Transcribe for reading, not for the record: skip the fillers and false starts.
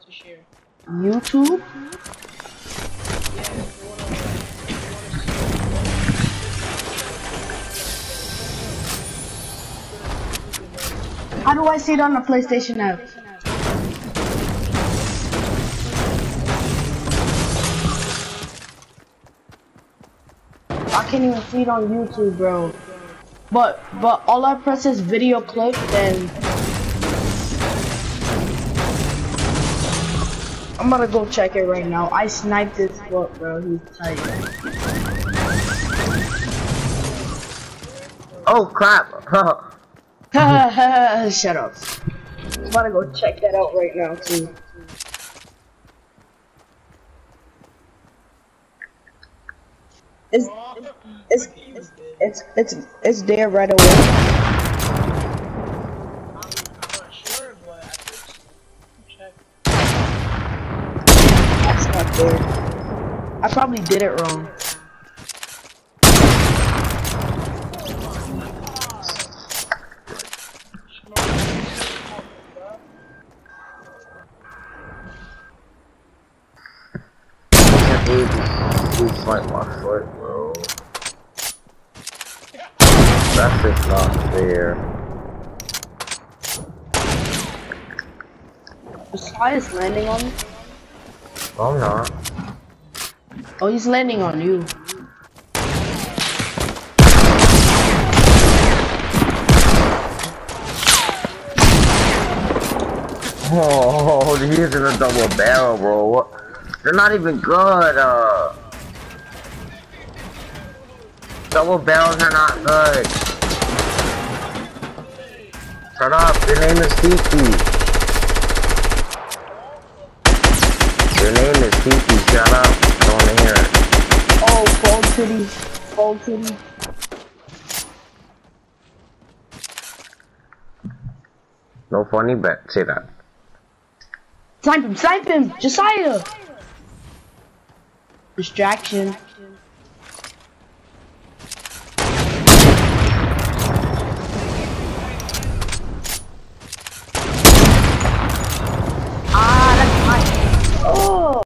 YouTube? How do I see it on the PlayStation app? I can't even see it on YouTube, bro. But all I press is video clip, then I'm gonna go check it right now. I sniped this foot, bro. He's tight. Oh crap! Shut up. I'm about to go check that out right now too. It's there right away. That's not there. I probably did it wrong. It's like my foot, bro. That's just not fair. The Sky is landing on me? I'm not. Oh, he's landing on you. Oh, he's in a double barrel, bro. What? They're not even good. Double barrels are not good. Shut up. Your name is Tiki. Your name is Tiki. Shut up. Don't hear it. Oh, Fold City. Fold City. No funny, but say that. Snipe him! Snipe him! Josiah! Distraction.